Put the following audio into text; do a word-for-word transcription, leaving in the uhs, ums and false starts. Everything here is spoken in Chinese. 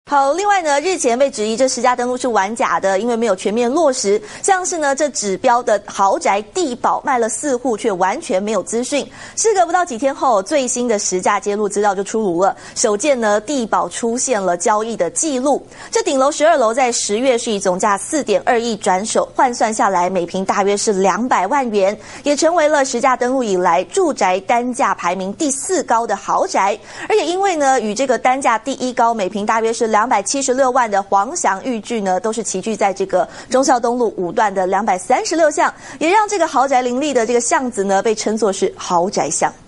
好，另外呢，日前被质疑这实价登录是玩假的，因为没有全面落实。像是呢，这指标的豪宅地保卖了四户，却完全没有资讯。事隔不到几天后，最新的实价揭露资料就出炉了，首见呢，地保出现了交易的记录。这顶楼十二楼在十月是以总价四点二亿转手，换算下来每平大约是两百万元，也成为了实价登录以来住宅单价排名第四高的豪宅。而也因为呢，与这个单价第一高，每平大约是两百七十六万的黄翔寓居呢，都是齐聚在这个忠孝东路五段的两百三十六巷，也让这个豪宅林立的这个巷子呢，被称作是豪宅巷。